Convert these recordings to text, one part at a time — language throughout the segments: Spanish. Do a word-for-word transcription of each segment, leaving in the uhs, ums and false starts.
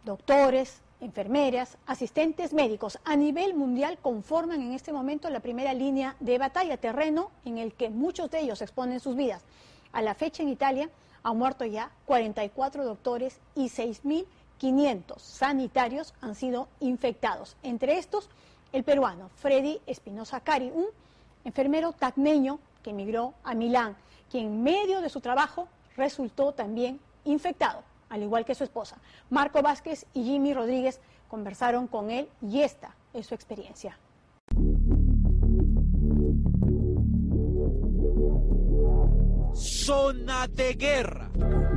doctores, enfermeras, asistentes médicos a nivel mundial conforman en este momento la primera línea de batalla, terreno en el que muchos de ellos exponen sus vidas. A la fecha en Italia han muerto ya cuarenta y cuatro doctores y seis mil quinientos sanitarios han sido infectados. Entre estos, el peruano Freddy Espinosa Cari, un enfermero tacneño que emigró a Milán, quien en medio de su trabajo resultó también infectado, al igual que su esposa. Marco Vázquez y Jimmy Rodríguez conversaron con él y esta es su experiencia. Zona de guerra.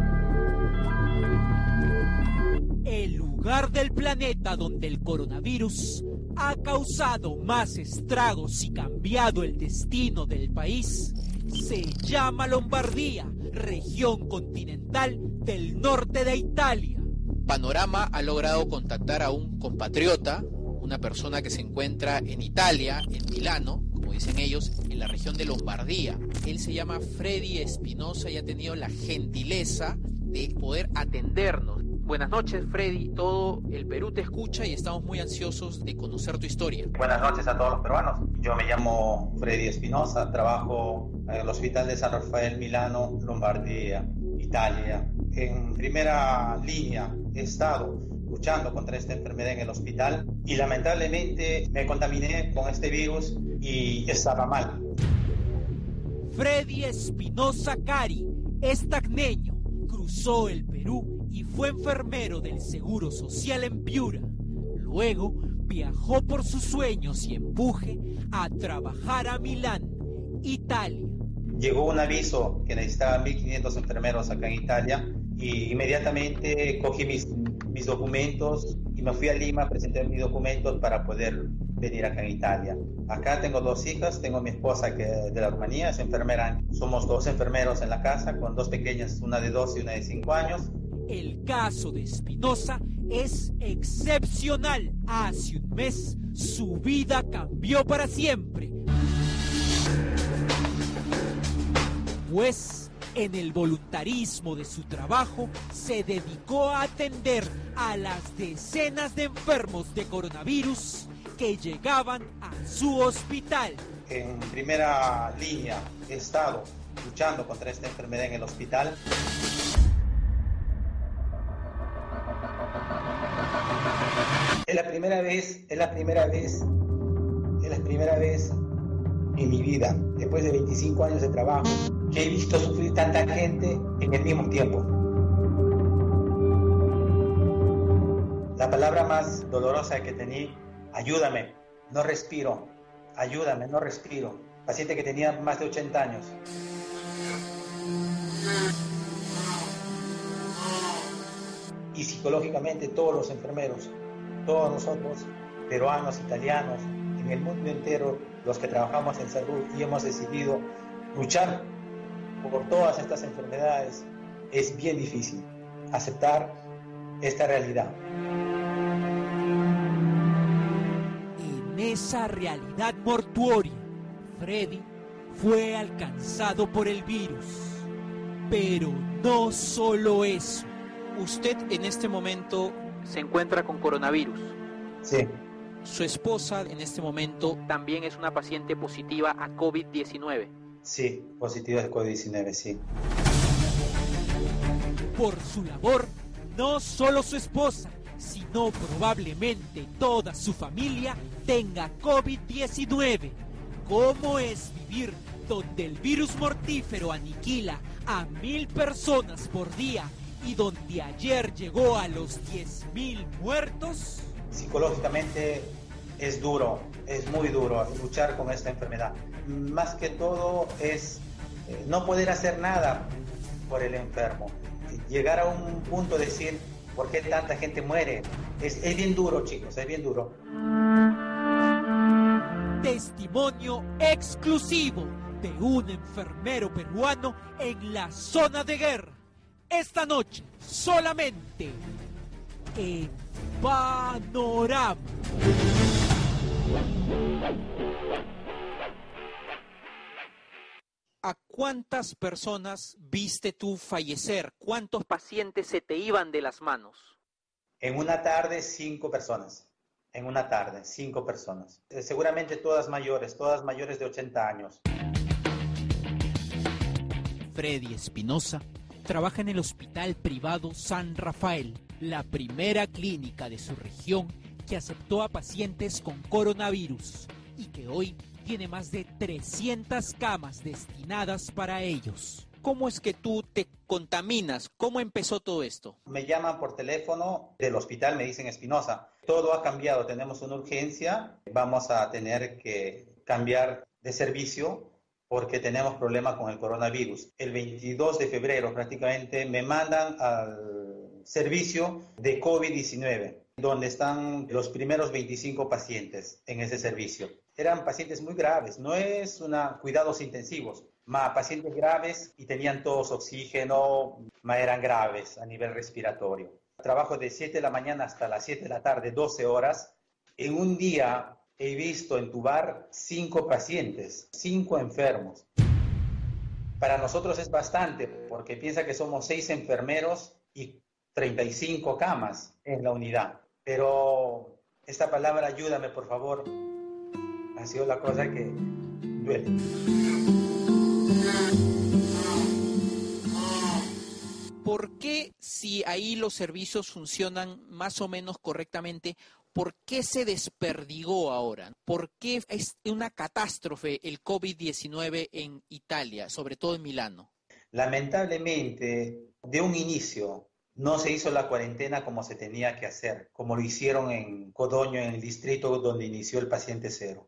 El lugar del planeta donde el coronavirus ha causado más estragos y cambiado el destino del país se llama Lombardía, región continental del norte de Italia. Panorama ha logrado contactar a un compatriota, una persona que se encuentra en Italia, en Milano, como dicen ellos, en la región de Lombardía. Él se llama Freddy Espinosa y ha tenido la gentileza de poder atendernos. Buenas noches, Freddy. Todo el Perú te escucha y estamos muy ansiosos de conocer tu historia. Buenas noches a todos los peruanos. Yo me llamo Freddy Espinosa, trabajo en el Hospital de San Rafael, Milano, Lombardía, Italia. En primera línea he estado luchando contra esta enfermedad en el hospital y lamentablemente me contaminé con este virus y estaba mal. Freddy Espinosa Cari es tacneño, cruzó el Perú y fue enfermero del Seguro Social en Piura. Luego viajó por sus sueños y empuje a trabajar a Milán, Italia. Llegó un aviso que necesitaba mil quinientos enfermeros acá en Italia y inmediatamente cogí mis, mis documentos y me fui a Lima, presenté mis documentos para poder venir acá en Italia. Acá tengo dos hijas, tengo mi esposa que de la Rumanía, es enfermera. Somos dos enfermeros en la casa con dos pequeñas, una de doce y una de cinco años. El caso de Espinosa es excepcional. Hace un mes su vida cambió para siempre. Pues en el voluntarismo de su trabajo se dedicó a atender a las decenas de enfermos de coronavirus que llegaban a su hospital. En primera línea he estado luchando contra esta enfermedad en el hospital. Es la primera vez, es la primera vez, es la primera vez en mi vida, después de veinticinco años de trabajo, que he visto sufrir tanta gente en el mismo tiempo. La palabra más dolorosa que tenía, ayúdame, no respiro, ayúdame, no respiro. Paciente que tenía más de ochenta años. Y psicológicamente todos los enfermeros, todos nosotros, peruanos, italianos, en el mundo entero, los que trabajamos en salud y hemos decidido luchar por todas estas enfermedades, es bien difícil aceptar esta realidad. En esa realidad mortuoria, Freddy fue alcanzado por el virus. Pero no solo eso. Usted en este momento se encuentra con coronavirus. Sí. Su esposa en este momento también es una paciente positiva a COVID diecinueve. Sí, positiva de COVID diecinueve, sí. Por su labor, no solo su esposa, sino probablemente toda su familia tenga COVID diecinueve. ¿Cómo es vivir donde el virus mortífero aniquila a mil personas por día y donde ayer llegó a los diez mil muertos? Psicológicamente es duro, es muy duro luchar con esta enfermedad. Más que todo es eh, no poder hacer nada por el enfermo. Llegar a un punto de decir, ¿por qué tanta gente muere? Es, es bien duro, chicos, es bien duro. Testimonio exclusivo de un enfermero peruano en la zona de guerra. Esta noche, solamente en Panorama. ¿A cuántas personas viste tú fallecer? ¿Cuántos pacientes se te iban de las manos? En una tarde, cinco personas. En una tarde, cinco personas. Eh, seguramente todas mayores, todas mayores de ochenta años. Freddy Espinosa trabaja en el Hospital Privado San Rafael, la primera clínica de su región que aceptó a pacientes con coronavirus y que hoy tiene más de trescientas camas destinadas para ellos. ¿Cómo es que tú te contaminas? ¿Cómo empezó todo esto? Me llaman por teléfono del hospital, me dicen Espinosa, todo ha cambiado, tenemos una urgencia, vamos a tener que cambiar de servicio porque tenemos problemas con el coronavirus. El veintidós de febrero prácticamente me mandan al servicio de COVID diecinueve, donde están los primeros veinticinco pacientes en ese servicio. Eran pacientes muy graves, no es una cuidados intensivos, más pacientes graves y tenían todos oxígeno, más eran graves a nivel respiratorio. Trabajo de siete de la mañana hasta las siete de la tarde, doce horas. En un día he visto entubar cinco pacientes, cinco enfermos. Para nosotros es bastante, porque piensa que somos seis enfermeros y treinta y cinco camas en la unidad. Pero esta palabra, ayúdame por favor, ha sido la cosa que duele. ¿Por qué, si ahí los servicios funcionan más o menos correctamente, por qué se desperdigó ahora? ¿Por qué es una catástrofe el COVID diecinueve en Italia, sobre todo en Milano? Lamentablemente, de un inicio, no se hizo la cuarentena como se tenía que hacer, como lo hicieron en Codogno, en el distrito donde inició el paciente cero.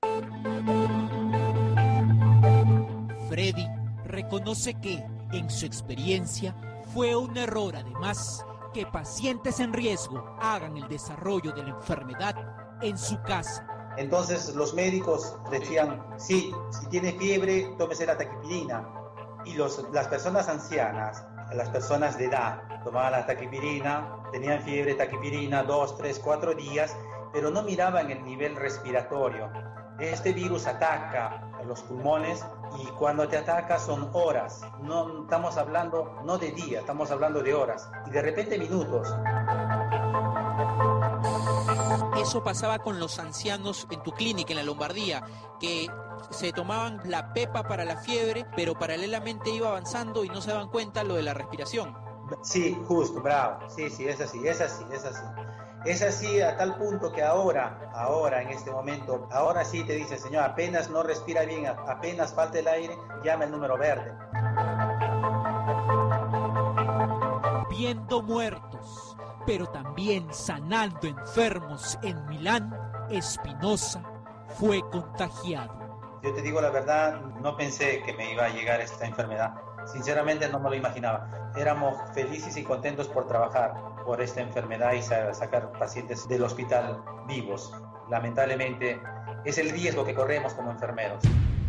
Freddy reconoce que, en su experiencia, fue un error además que pacientes en riesgo hagan el desarrollo de la enfermedad en su casa. Entonces los médicos decían, sí, si tiene fiebre, tómese la taquipirina. Y los, las personas ancianas, las personas de edad, tomaban la taquipirina, tenían fiebre, taquipirina, dos, tres, cuatro días, pero no miraban el nivel respiratorio. Este virus ataca a los pulmones y cuando te ataca son horas. No estamos hablando no de días, estamos hablando de horas y de repente minutos. Eso pasaba con los ancianos en tu clínica, en la Lombardía, que se tomaban la pepa para la fiebre, pero paralelamente iba avanzando y no se daban cuenta lo de la respiración. Sí, justo, bravo. Sí, sí, es así, es así, es así. Es así a tal punto que ahora, ahora en este momento, ahora sí te dice, señor, apenas no respira bien, apenas falta el aire, llama el número verde. Viendo muertos, pero también sanando enfermos en Milán, Espinosa fue contagiado. Yo te digo la verdad, no pensé que me iba a llegar esta enfermedad. Sinceramente no me lo imaginaba. Éramos felices y contentos por trabajar por esta enfermedad y sacar pacientes del hospital vivos. Lamentablemente es el riesgo que corremos como enfermeros.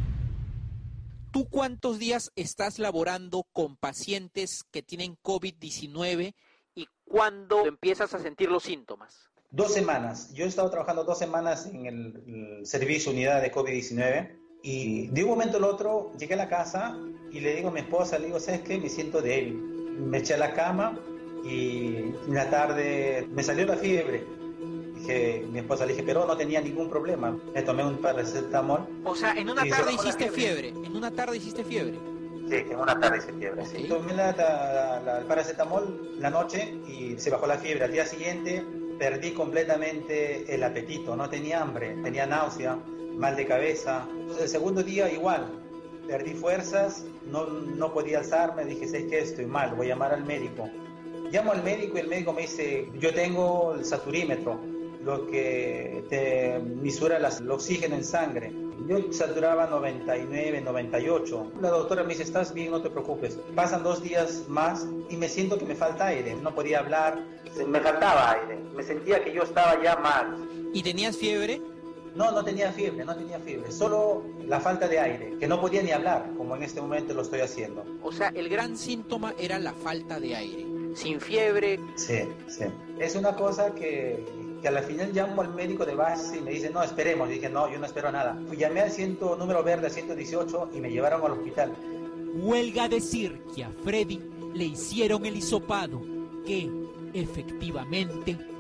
¿Tú cuántos días estás laborando con pacientes que tienen COVID diecinueve y cuándo empiezas a sentir los síntomas? Dos semanas. Yo he estado trabajando dos semanas en el, el servicio unidad de COVID diecinueve y de un momento al otro llegué a la casa y le digo a mi esposa, le digo, ¿sabes qué? Me siento débil. Me eché a la cama y en la tarde me salió la fiebre. Dije, mi esposa le dije, pero no tenía ningún problema. Me tomé un paracetamol. O sea, en una tarde hiciste fiebre. En una tarde hiciste fiebre. Sí, en una tarde hice fiebre. Okay. Sí. Tomé la, la, la, el paracetamol la noche y se bajó la fiebre. Al día siguiente perdí completamente el apetito. No tenía hambre, tenía náusea, mal de cabeza. Entonces, el segundo día igual. Perdí fuerzas, no, no podía alzarme. Dije, ¿sabes qué? Estoy mal, voy a llamar al médico. Llamo al médico y el médico me dice, yo tengo el saturímetro, lo que te misura las, el oxígeno en sangre. Yo saturaba noventa y nueve, noventa y ocho. La doctora me dice, estás bien, no te preocupes. Pasan dos días más y me siento que me falta aire. No podía hablar, me faltaba aire. Me sentía que yo estaba ya mal. ¿Y tenías fiebre? No, no tenía fiebre, no tenía fiebre. Solo la falta de aire, que no podía ni hablar, como en este momento lo estoy haciendo. O sea, el gran síntoma era la falta de aire. Sin fiebre. Sí, sí. Es una cosa que, que a la final llamo al médico de base y me dice, no, esperemos. Y dije, no, yo no espero nada. Fui, llamé al ciento, número verde, al ciento dieciocho y me llevaron al hospital. Huelga decir que a Freddy le hicieron el hisopado, que efectivamente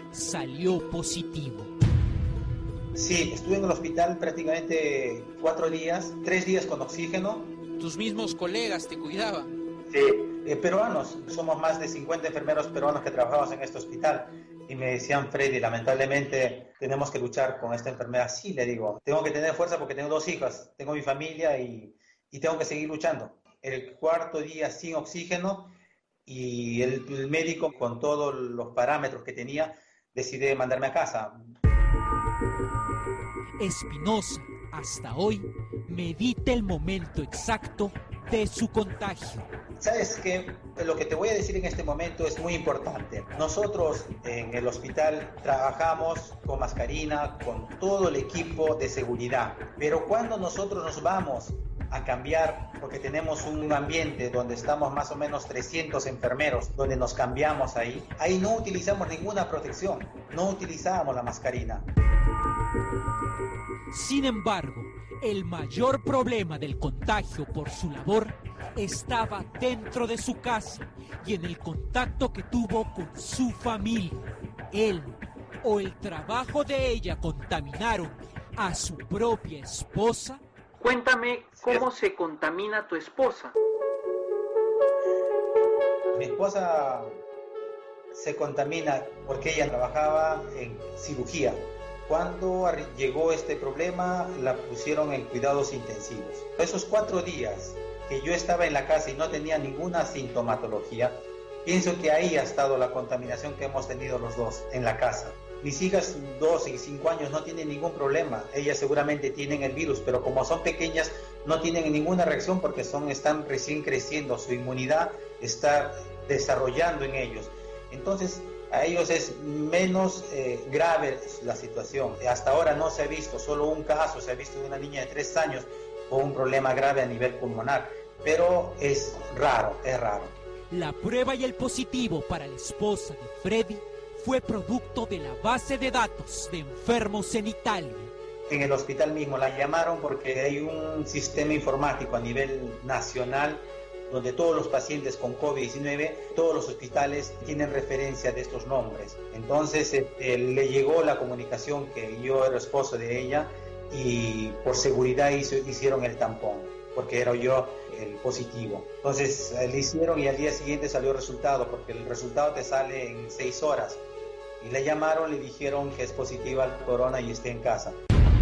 salió positivo. Sí, estuve en el hospital prácticamente cuatro días, tres días con oxígeno. ¿Tus mismos colegas te cuidaban? Sí, eh, peruanos, somos más de cincuenta enfermeros peruanos que trabajamos en este hospital. Y me decían, Freddy, lamentablemente tenemos que luchar con esta enfermedad. Sí, le digo, tengo que tener fuerza porque tengo dos hijas, tengo mi familia y, y tengo que seguir luchando. El cuarto día sin oxígeno y el, el médico, con todos los parámetros que tenía, decide mandarme a casa. Espinosa, hasta hoy, medita el momento exacto de su contagio. ¿Sabes qué? Lo que te voy a decir en este momento es muy importante. Nosotros en el hospital trabajamos con mascarina, con todo el equipo de seguridad, pero cuando nosotros nos vamos a cambiar, porque tenemos un ambiente donde estamos más o menos trescientos enfermeros, donde nos cambiamos ahí, ahí no utilizamos ninguna protección, no utilizamos la mascarina. Sin embargo, el mayor problema del contagio por su labor estaba dentro de su casa y en el contacto que tuvo con su familia. Él o el trabajo de ella contaminaron a su propia esposa. Cuéntame cómo se contamina tu esposa. Mi esposa se contamina porque ella trabajaba en cirugía. Cuando llegó este problema, la pusieron en cuidados intensivos. Esos cuatro días que yo estaba en la casa y no tenía ninguna sintomatología, pienso que ahí ha estado la contaminación que hemos tenido los dos en la casa. Mis hijas, doce y cinco años, no tienen ningún problema. Ellas seguramente tienen el virus, pero como son pequeñas, no tienen ninguna reacción porque son, están recién creciendo. Su inmunidad está desarrollando en ellos. Entonces, a ellos es menos eh, grave la situación. Hasta ahora no se ha visto, solo un caso se ha visto de una niña de tres años con un problema grave a nivel pulmonar, pero es raro, es raro. La prueba y el positivo para la esposa de Freddy fue producto de la base de datos de enfermos en Italia. En el hospital mismo la llamaron porque hay un sistema informático a nivel nacional donde todos los pacientes con COVID diecinueve, todos los hospitales tienen referencia de estos nombres. Entonces eh, le llegó la comunicación que yo era esposo de ella y por seguridad hizo, hicieron el tampón, porque era yo el positivo. Entonces eh, le hicieron y al día siguiente salió el resultado, porque el resultado te sale en seis horas. Y le llamaron, le dijeron que es positiva al corona y esté en casa.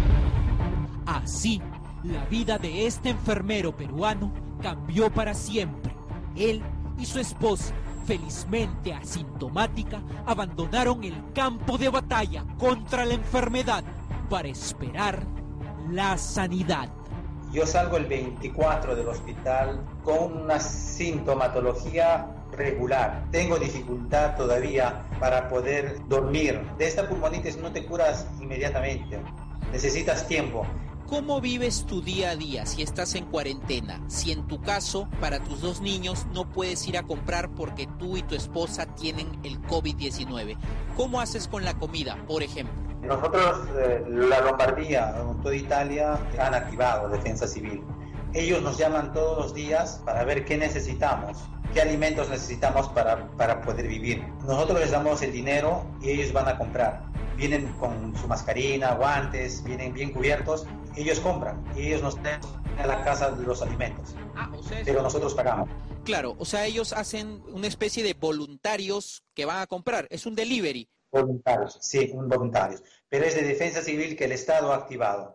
Así, la vida de este enfermero peruano cambió para siempre. Él y su esposa, felizmente asintomática, abandonaron el campo de batalla contra la enfermedad para esperar la sanidad. Yo salgo el veinticuatro del hospital con una sintomatología regular. Tengo dificultad todavía para poder dormir. De esta pulmonitis no te curas inmediatamente, necesitas tiempo. ¿Cómo vives tu día a día si estás en cuarentena? Si en tu caso, para tus dos niños, no puedes ir a comprar porque tú y tu esposa tienen el COVID diecinueve. ¿Cómo haces con la comida, por ejemplo? Nosotros, eh, la Lombardía, toda Italia, han activado Defensa Civil. Ellos nos llaman todos los días para ver qué necesitamos, qué alimentos necesitamos para, para poder vivir. Nosotros les damos el dinero y ellos van a comprar. Vienen con su mascarina, guantes, vienen bien cubiertos. Ellos compran y ellos nos traen a la casa los alimentos. Ah, o sea, pero nosotros pagamos. Claro, o sea, ellos hacen una especie de voluntarios que van a comprar. Es un delivery. Voluntarios, sí, un voluntarios. Pero es de Defensa Civil que el Estado ha activado.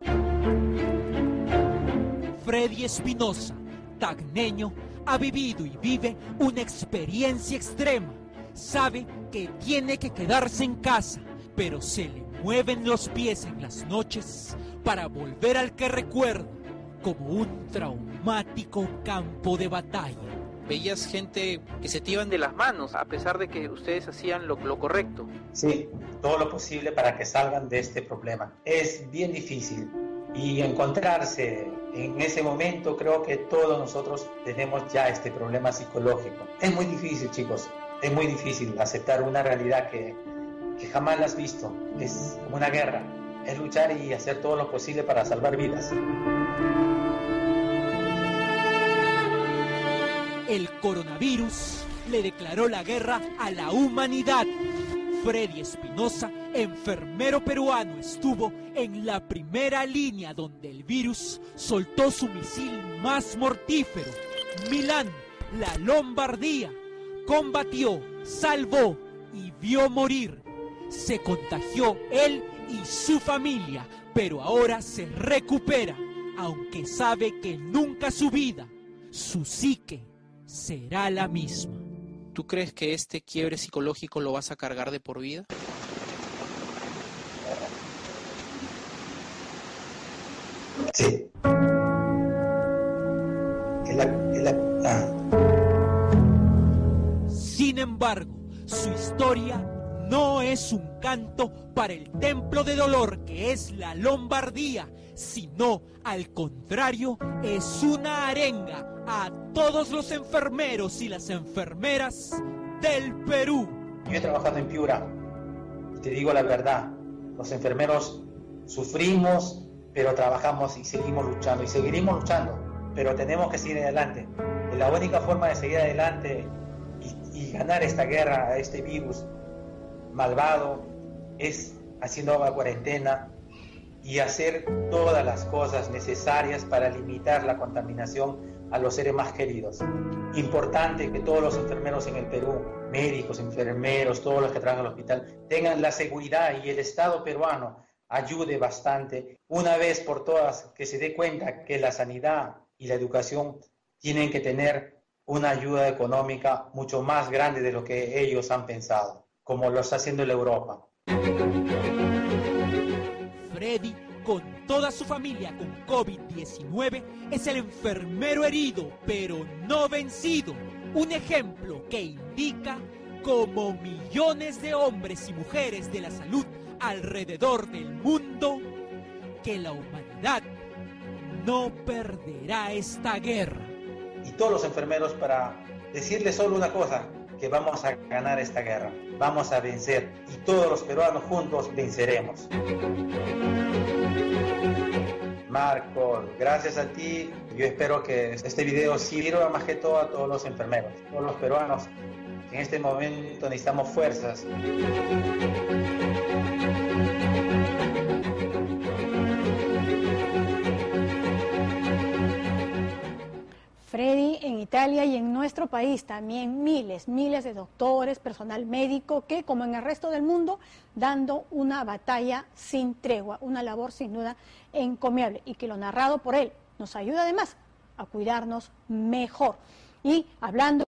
Freddy Espinosa, tacneño, ha vivido y vive una experiencia extrema. Sabe que tiene que quedarse en casa, pero se le mueven los pies en las noches para volver al que recuerda como un traumático campo de batalla. Veías gente que se te iban de las manos a pesar de que ustedes hacían lo, lo correcto. Sí, todo lo posible para que salgan de este problema. Es bien difícil y encontrarse en ese momento, creo que todos nosotros tenemos ya este problema psicológico. Es muy difícil, chicos, es muy difícil aceptar una realidad que, que jamás la has visto. Es una guerra, es luchar y hacer todo lo posible para salvar vidas. El coronavirus le declaró la guerra a la humanidad. Freddy Espinosa, enfermero peruano, estuvo en la primera línea donde el virus soltó su misil más mortífero. Milán, la Lombardía, combatió, salvó y vio morir. Se contagió él y su familia, pero ahora se recupera, aunque sabe que nunca su vida, su psique, será la misma. ¿Tú crees que este quiebre psicológico lo vas a cargar de por vida? Sí. Es la, es la, ah. Sin embargo, su historia no es un canto para el templo de dolor que es la Lombardía, sino al contrario, es una arenga a todos los enfermeros y las enfermeras del Perú. Yo he trabajado en Piura y te digo la verdad, los enfermeros sufrimos, pero trabajamos y seguimos luchando y seguiremos luchando, pero tenemos que seguir adelante. Y la única forma de seguir adelante y, y ganar esta guerra a este virus malvado es haciendo la cuarentena y hacer todas las cosas necesarias para limitar la contaminación a los seres más queridos. Importante que todos los enfermeros en el Perú, médicos, enfermeros, todos los que trabajan en el hospital, tengan la seguridad y el Estado peruano ayude bastante, una vez por todas, que se dé cuenta que la sanidad y la educación tienen que tener una ayuda económica mucho más grande de lo que ellos han pensado, como lo está haciendo la Europa. Freddy, con toda su familia con COVID diecinueve, es el enfermero herido, pero no vencido. Un ejemplo que indica cómo millones de hombres y mujeres de la salud alrededor del mundo, que la humanidad no perderá esta guerra. Y todos los enfermeros, para decirles solo una cosa, que vamos a ganar esta guerra, vamos a vencer y todos los peruanos juntos venceremos. Marco, gracias a ti, yo espero que este video sirva más que todo a todos los enfermeros, todos los peruanos, que en este momento necesitamos fuerzas. Freddy, en Italia y en nuestro país también miles, miles de doctores, personal médico que, como en el resto del mundo, dando una batalla sin tregua, una labor sin duda encomiable y que lo narrado por él nos ayuda además a cuidarnos mejor. Y hablando